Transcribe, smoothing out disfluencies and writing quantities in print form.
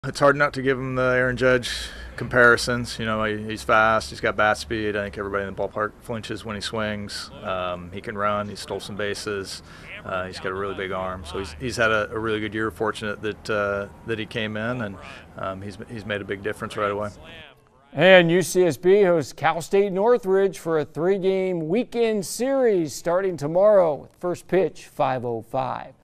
It's hard not to give him the Aaron Judge comparisons. You know, he's fast, he's got bat speed. I think everybody in the ballpark flinches when he swings. He can run, he stole some bases. He's got a really big arm. So he's had a really good year. Fortunate that he came in, and he's made a big difference right away. And UCSB hosts Cal State Northridge for a 3-game weekend series starting tomorrow. First pitch, 5:05.